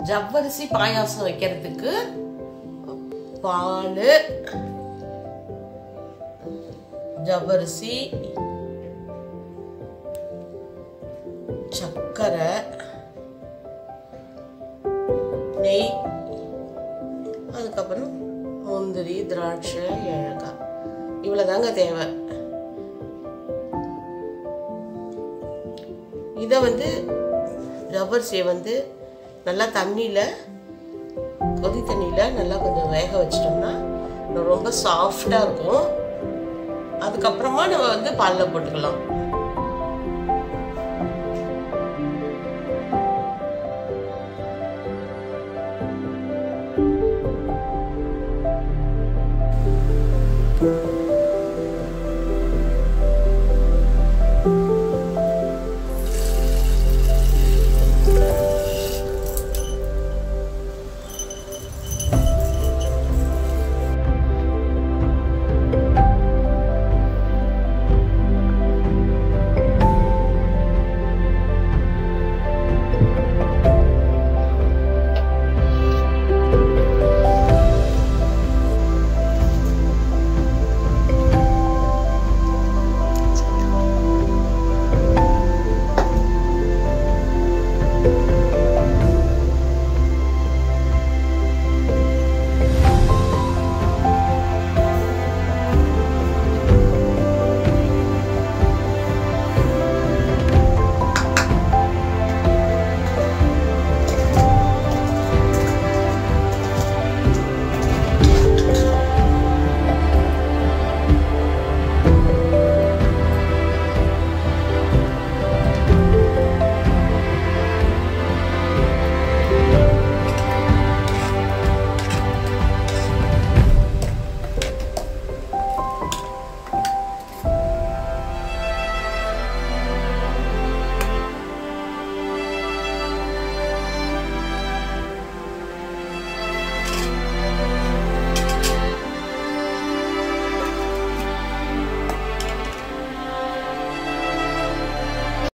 ஜவ்வரிசி பாயாசம் வைக்கிறதுக்கு பால், ஜவ்வரிசி, சர்க்கரை, நெய், அதுக்கப்புறம் முந்திரி, திராட்சை, ஏலக்காய், இவ்வளவுதாங்க தேவை. இதை வந்து ஜவ்வரிசியை நல்லா கொதி தண்ணியில் நல்லா கொஞ்சம் வேக வச்சிட்டோம்னா ரொம்ப சாஃப்டாக இருக்கும். அதுக்கப்புறமா நம்ம பாலில் போட்டுக்கலாம்.